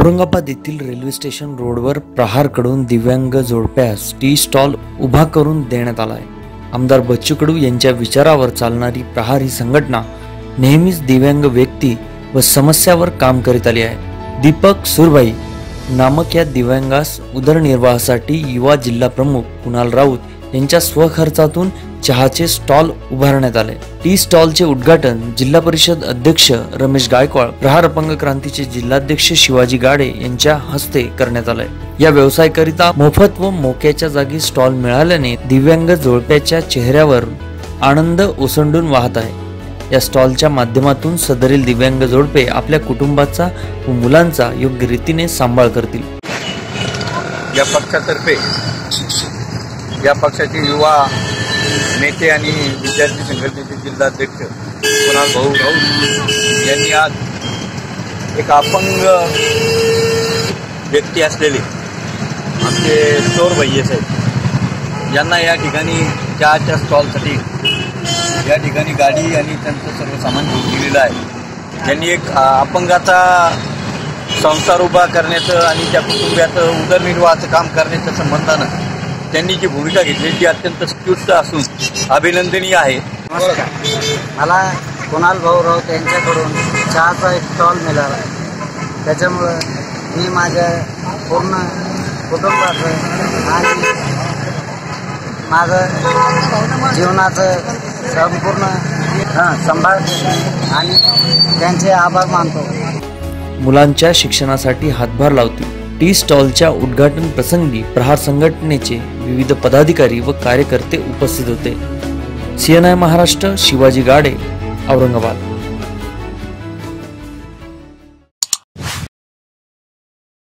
औरंगाबाद येथील railway station रोडवर प्रहारकडून दिव्यांग जोडप्यास टी स्टॉल उभा करून देण्यात आला आहे। आमदार बच्चू कडू यांच्या विचारावर चालणारी प्रहार ही संघटना नेहमीच दिव्यांग व्यक्ती व समस्यावर काम करीत आली आहे। दीपक सुरभाई नामक या दिव्यांगास उदरनिर्वाहासाठी युवा जिल्हा प्रमुख कुणाल राऊत यांच्या स्वखर्चातून चहाचे स्टॉल उभारण्यात आले। टी स्टॉलचे उद्घाटन जिल्हा परिषद अध्यक्ष रमेश गायकवाड, प्रहार अपंग क्रांतीचे जिल्हाध्यक्ष शिवाजी गाडे यांच्या हस्ते करण्यात आले। या व्यवसायाकरिता मोफत व मोक्याच्या जागी स्टॉल मिळाल्याने दिव्यांग जोडप्याच्या चेहऱ्यावर आनंद ओसंडून वाहत आहे। या स्टॉलच्या माध्यमातून सदरील दिव्यांग जोडपे आपल्या कुटुंबाचा व मुलांचा योग्य रीतीने सांभाळ करतील। या पक्षातर्फे या पक्षाचे युवा नेते आणि विद्यार्थी संघटनेचे जिल्हाध्यक्ष कुणाल भाऊ राऊत यांनी आज एक अपंग व्यक्ती असलेले आमचे चोर भैया साहेब यांना या ठिकाणी चहाच्या स्टॉलसाठी या ठिकाणी गाडी आणि त्यांचं सर्व सामान घेऊन दिलेलं आहे। त्यांनी एक अपंगाचा संसार उभा करण्याचं आणि त्या कुटुंबाचं उदरनिर्वाहाचं काम करण्याच्या संबंधानं त्यांनी जी भूमिका घेतली ती अत्यंत स्तुत्य असून अभिनंदनीय आहे। नमस्कार, मला कुणाल भाऊ राऊत यांच्याकडून चहाचा एक स्टॉल मिळाला। त्याच्यामुळं मी माझ्या पूर्ण कुटुंबाचं आणि माझं जीवनाचं संपूर्ण सांभाळ आणि त्यांचे आभार मानतो। मुलांच्या शिक्षणासाठी हातभार लावतील। टी स्टॉलच्या उद्घाटन प्रसंगी प्रहार संघटनेचे विविध पदाधिकारी व कार्यकर्ते उपस्थित होते। CNI महाराष्ट्र, शिवाजी गाडे, औरंगाबाद।